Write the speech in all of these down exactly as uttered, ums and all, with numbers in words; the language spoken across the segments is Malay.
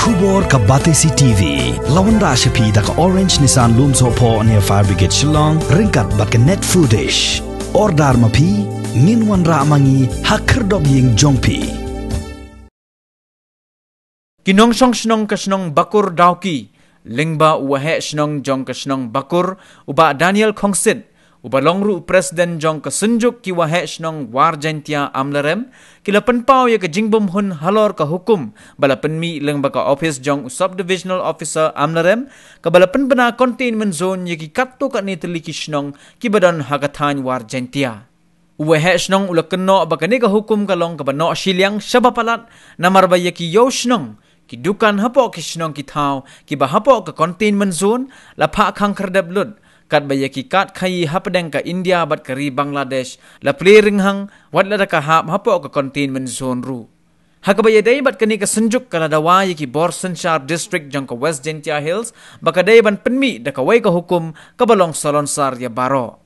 Tubor ka Batesi T V lawan ra shapi da ka Orange Nissan Lumso po near Fire Brigade Shillong ringkat bat ka net footage ordar mapi minwan ra mangi hakerdob ying jongpi Kinong song snong kasnong bakur dauki lingba uwahe snong jong kasnong bakur uba Daniel Khongsit uba longru presiden jong kasunjuk ki wahe snong warjentia amlarem kila penpau ya ka jingbom hun halor ka hukum bala penmi lingba ka office jong subdivisional officer amlarem ka bala penbena containment zone ya ki katto ka ni teliki snong ki badan hagathan warjentia uwahe snong ulakno ba ka ni ka hukum ka long ka bano shiliang sabapalat namarbaya ki yo snong Kidukan hapo kisnong kitaw, kiba hapo ka containment zone, lapa kang kerdab lud, kat baya ki kat kayi hapadeng ka India bat kari Bangladesh, la ring hang, wat lada ka hap hapo ka containment zone ru. Hakabaya day bat kani ka senjuk ka ladawa ki Borson Sharp District jang ka West Gentia Hills, baka day ban penmi da kaway ka hukum kabalong salonsar ya baro.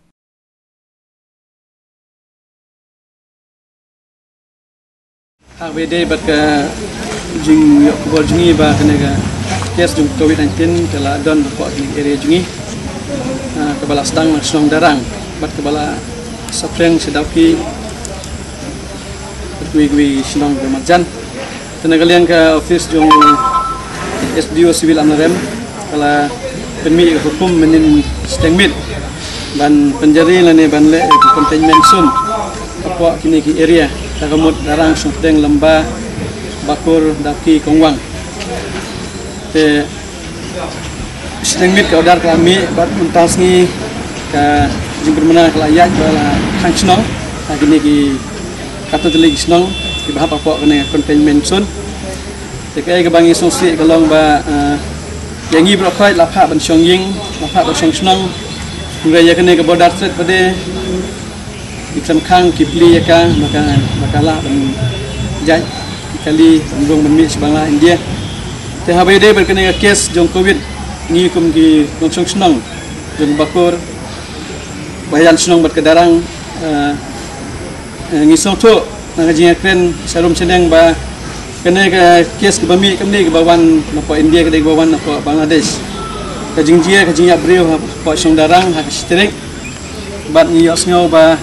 Hakabaya day bat ka jing yok bol jingi ba kenega kes jung covid nineteen kala don ko di area jingi kebala sedang senong darang bat kebala sapreng sedauki bergui-gui senong remajan tenaga liang ke office jung S D O Civil Amlarem kala penmi hukum menin stengmit ban penjari lane ban le containment zone apa kini ki area tagamut darang sungdeng lembah bakur daki kongwang te stengmit ka odar kami bat muntas ni ka jingkur mena kelayak bala hanchnong agini ki kato teli snong ki bahap apa kene containment zone te kai ka bangi sosi kalong ba yangi brokai lapha ban songying lapha ban songsnong ngaya kene ka bodar set pade ikam khang kipli ya maka makala ban jai kali ngong menmi sebangla India te habai de berkena kes jong covid ni kum ki longsong snong jong bakur bayan snong ber kedarang ngi song tho nang jinga kren sarum seneng ba kena ka kes ke bami kamni ke bawan napa India ke bawan napa Bangladesh ka jingjia ka jingya breu pa song darang ha strik bat ni yosngo ba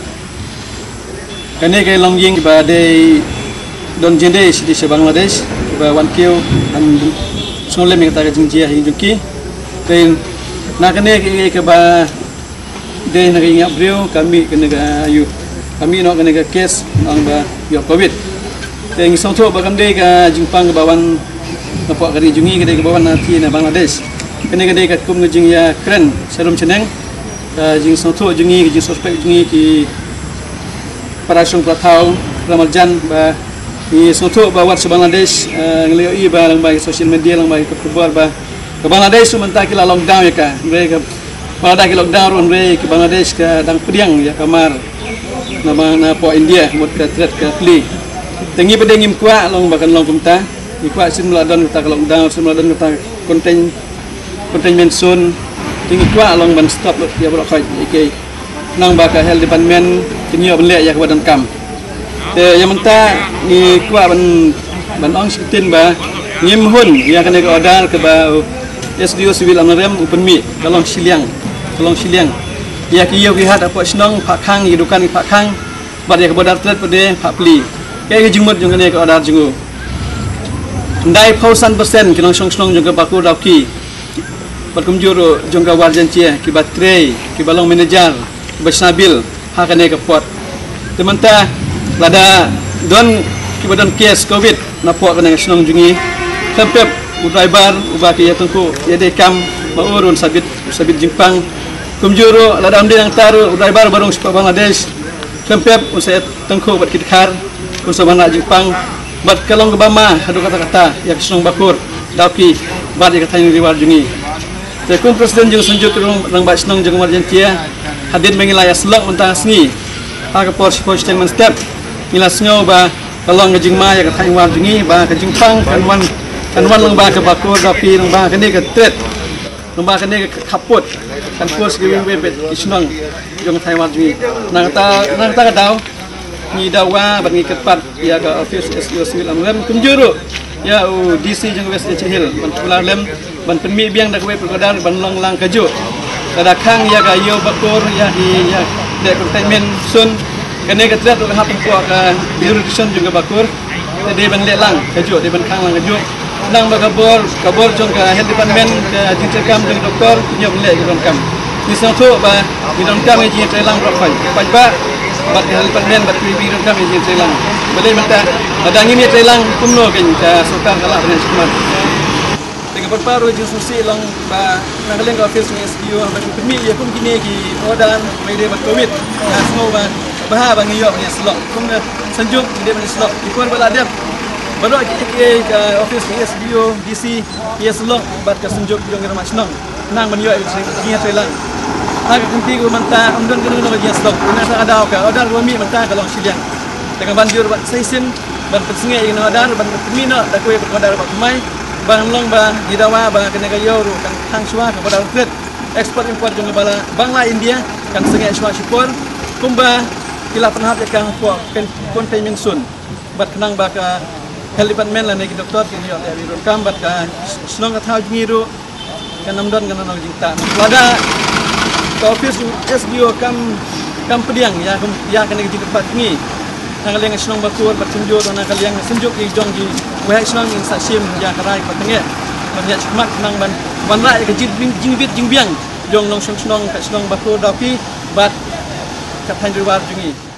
kena ke longjing ba de don jende di Bangladesh ba wan kio an sole mi kata jingjia hin juki ten nakane ke ke ba de na inga breu kami kena ga ayu kami no kena ga kes nang ba yo covid ten song tho ba kamde ga jingpang ga bawan apa kari jungi ga de ga bawan na thi na Bangladesh kena ga de ga kum jing ya kren serum cheneng ga jing song tho jungi ga jing suspek jungi ki parasung pratau ramaljan ba ni soto ba wat Bangladesh ngelio i ba lang ba social media lang ba kebuar ba ke Bangladesh sementara kila lockdown ya ka mereka pada kila lockdown ron re ke Bangladesh ka dang pediang ya kamar nama na po India mot ka threat ka pli tengi pedengim kwa long bakan long kumta ni kwa sin meladon kita ke lockdown sin meladon kita contain containment zone tengi kwa long ban stop ya bro khai ke nang ba ka health department tengi ben le ya ke badan kam te yang menta ni kwa ban ban ong sitin ba ngim hun yang kena ke order ke ba S D O Civil Amlarem open mi kalong siliang kalong siliang ya ki yo ki hat apa snong pak khang hidukan pak khang bad ya ke bodar tret pade pak pli ke ke jumut jong kena ke order jungu ndai pausan persen kilong song snong jong ke baku dauki pat kumjuro jong ke warjentia ki batre ki balong manager ki basnabil ha kena ke pot tementa lada don kibadan kes covid napo kena senong jungi sampai driver ubah ke tengku ya de kam maurun sabit sabit jingpang kumjuro lada amde yang taru driver barong sepak Bangladesh sampai usai tengku buat kidkar usai bangla jingpang buat kalong kebama hadu kata-kata ya senong bakur dauki bad ya kata riwar jungi tekun presiden jung sunjuk rong ba senong jung marjentia hadir mengilaya selok mentang sengi aga por statement step Mila sengaw ba kalong ngajing ma ya katang war jungi ba kajing pang kanwan kanwan lang ba ka bakur dapi lang ba kani ka tret lang ba kani ka kaput kan pos gi bebet isnong jong thai war jungi nang ta nang ta ka daw ni dawa ba ni kepat ya ka office S D O Civil Amlarem kunjuru ya u D C jang West Aceh Hill ban pular lem ban penmi biang dak we perkodar ban long lang kaju kada khang ya ga yo bakor ya di ya de containment sun kene ka tret ul hapung ko ka jurisdiction juga bakor de ban le lang kaju de ban khang lang kaju nang bagabor kabor jong ka health department ka jincer kam jong doktor nyom le jong kam ni satu ba ni dong kam ji trelang ro pai pai ba bat health department bat bi dong kam ji trelang bale mata ada ngini trelang kumno kan ka sultan kala dengan semat dengan perparu ji susi long ba nang ka office ni S D O ba kemi ya kum kini ki odan mai de bat covid na semua ba bah ba ngiyo ni slok kum sanjuk de ban slok ikor bala dia baru ke ke office ni S D O D C yes long bat ka sunjuk jong rumah senang nang menyo ni trelang hak kunti ko manta amdon kenu no yes long ina sa adaw ka odar wami manta ka long siliang dengan banjur bat saisin ban pesinge ing no odar ban pemina da ko odar bat mai ban long ba didawa ba kena gayo ru kan hang swa ka odar kret export import jong bala bangla India kan senge swa sipor kumba kila penhap kan ko kan containment sun bat kenang ba ka health department la neki doktor ki yo le ro kam bat ka snong ka thau ngiru kan namdon kan no jinta lada ka office S D O kam kam pediang ya kum ya kan neki tempat ni nang leng snong batur bat sunjo to nang kaliang sunjuk ki jong ji wa snong in sa sim ya karai patenge banyak mak nang ban ban rai ka jin jing bit jing biang jong long snong ka snong batur dapi bat ka than riwar jungi